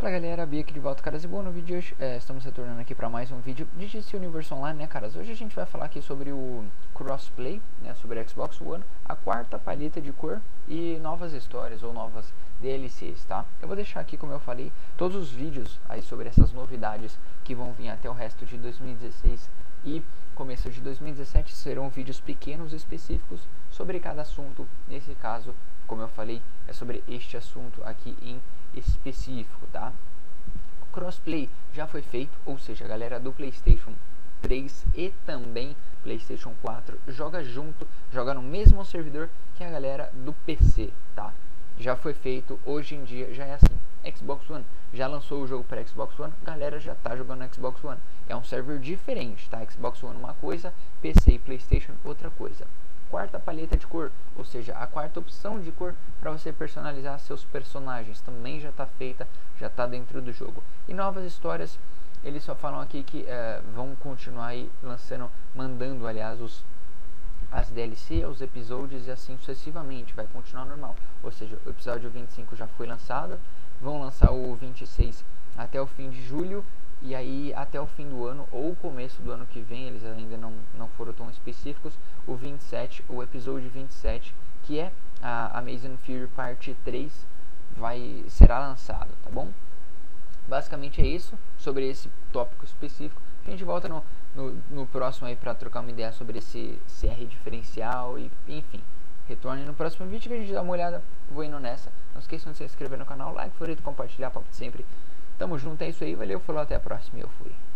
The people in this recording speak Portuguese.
Fala galera, Bia aqui de volta, caras, e bom, no vídeo de hoje estamos retornando aqui para mais um vídeo de DC Universe Online, né, caras? Hoje a gente vai falar aqui sobre o crossplay, né, sobre a Xbox One, a quarta paleta de cor e novas histórias ou novas DLCs, tá? Eu vou deixar aqui, como eu falei, todos os vídeos aí sobre essas novidades que vão vir até o resto de 2016 e começo de 2017, serão vídeos pequenos específicos sobre cada assunto. Nesse caso, como eu falei, é sobre este assunto aqui em específico, tá? O crossplay já foi feito, ou seja, a galera do PlayStation 3 e também PlayStation 4 joga junto, joga no mesmo servidor que a galera do PC, tá? Já foi feito, hoje em dia já é assim. Xbox One já lançou o jogo para Xbox One, a galera já tá jogando no Xbox One. É um server diferente, tá? Xbox One uma coisa, PC e PlayStation outra coisa. Quarta paleta de cor, ou seja, a quarta opção de cor para você personalizar seus personagens também já está feita, já está dentro do jogo. E novas histórias, eles só falam aqui que vão continuar aí lançando, mandando aliás as DLC, os episódios e assim sucessivamente, vai continuar normal. Ou seja, o episódio 25 já foi lançado, vão lançar o 26 até o fim de julho. E aí até o fim do ano ou começo do ano que vem, eles ainda não foram tão específicos, o 27, o episódio 27, que é a Amazing Fury Parte 3, será lançado, tá bom? Basicamente é isso, sobre esse tópico específico. A gente volta no próximo aí para trocar uma ideia sobre esse CR diferencial e enfim. Retorne no próximo vídeo que a gente dá uma olhada, vou indo nessa. Não esqueçam de se inscrever no canal, like, favorito, compartilhar, papo de sempre. Tamo junto, é isso aí, valeu, falou, até a próxima e eu fui.